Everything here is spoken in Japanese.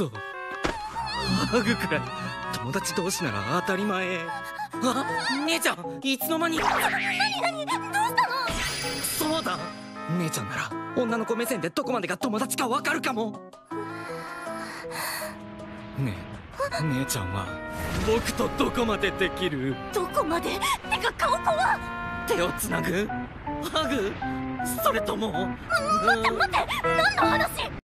そうハグくらい友達同士なら当たり前。あ、姉ちゃんいつの間に。 何どうしたの？ そうだ、姉ちゃんなら女の子目線でどこまでが友達かわかるかも。ねえ、姉ちゃんは僕とどこまでできる？ どこまで？てか顔怖っ。 手をつなぐ？ハグ？それとも待って待って、何の話？